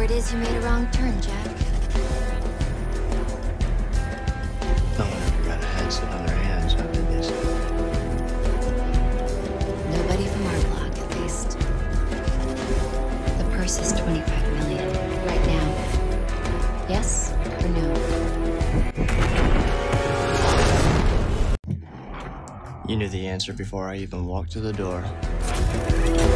it is you made a wrong turn, Jack. No one ever got a head sit on their hands, how did they say? Nobody from our block, at least. The purse is 25 million, right now. Yes or no? You knew the answer before I even walked to the door.